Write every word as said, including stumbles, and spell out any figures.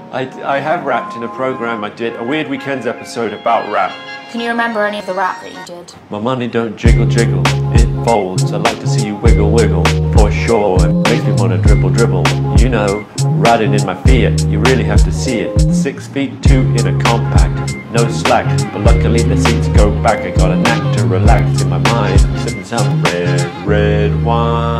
I, I have rapped in a program I did, a Weird Weekends episode about rap. Can you remember any of the rap that you did? My money don't jiggle jiggle, it folds. I like to see you wiggle wiggle, for sure. It makes me wanna dribble dribble. You know, riding in my Fiat, you really have to see it. Six feet two in a compact, no slack. But luckily the seats go back. I got a knack to relax in my mind, sipping some red, red wine.